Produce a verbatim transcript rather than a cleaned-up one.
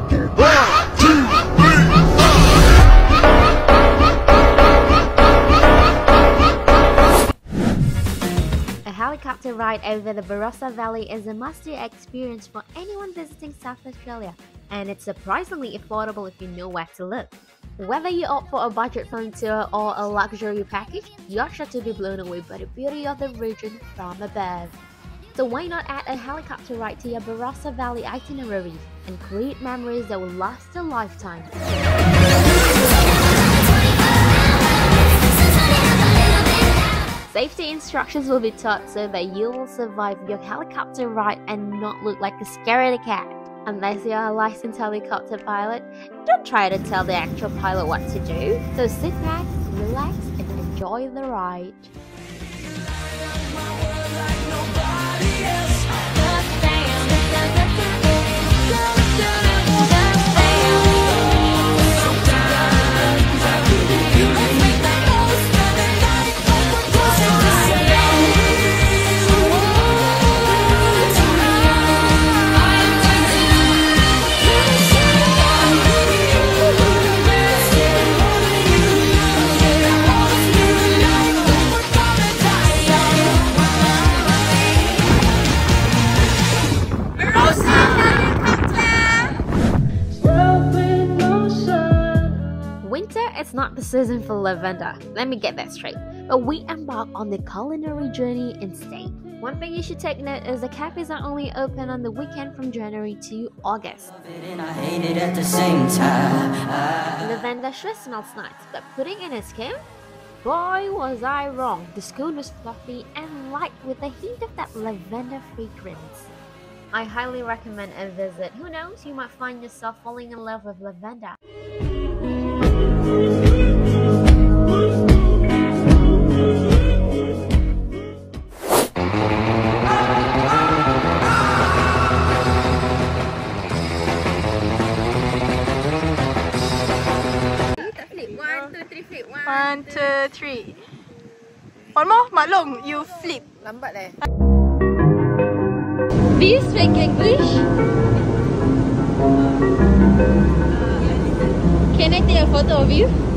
A helicopter ride over the Barossa Valley is a must-do experience for anyone visiting South Australia, and it's surprisingly affordable if you know where to look. Whether you opt for a budget-phone tour or a luxury package, you're sure to be blown away by the beauty of the region from above. So why not add a helicopter ride to your Barossa Valley itinerary and create memories that will last a lifetime? Safety instructions will be taught so that you will survive your helicopter ride and not look like a scaredy cat. Unless you're a licensed helicopter pilot, don't try to tell the actual pilot what to do. So sit back, relax, and enjoy the ride. It's not the season for lavender, let me get that straight, but we embark on the culinary journey instead. One thing you should take note is the cafes are only open on the weekend from January to August. Lavender sure smells nice, but putting in a skin? Boy was I wrong, the scone was fluffy and light with a hint of that lavender fragrance. I highly recommend a visit. Who knows, you might find yourself falling in love with lavender. One, two, three. One more, maklum, you flip. Lambat eh. Do you speak English? Can I take a photo of you?